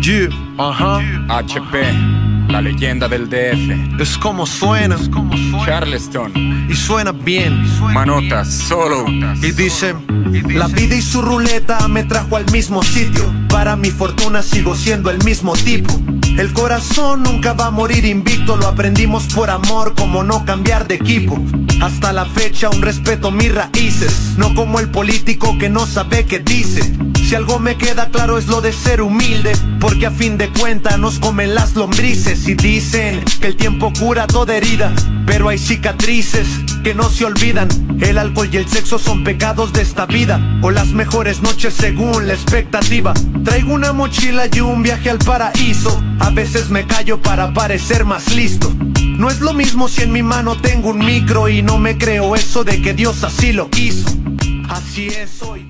Yeah, ajá. HP, la leyenda del DF. Es como suena Charleston, y suena bien. Manotas, solo. Y dice: la vida y su ruleta me trajo al mismo sitio. Para mi fortuna sigo siendo el mismo tipo. El corazón nunca va a morir invicto. Lo aprendimos por amor, como no cambiar de equipo. Hasta la fecha aún respeto mis raíces, no como el político que no sabe qué dice. Si algo me queda claro es lo de ser humilde, porque a fin de cuentas nos comen las lombrices. Y dicen que el tiempo cura toda herida, pero hay cicatrices que no se olvidan. El alcohol y el sexo son pecados de esta vida, o las mejores noches según la expectativa. Traigo una mochila y un viaje al paraíso. A veces me callo para parecer más listo. No es lo mismo si en mi mano tengo un micro, y no me creo eso de que Dios así lo hizo. Así es hoy.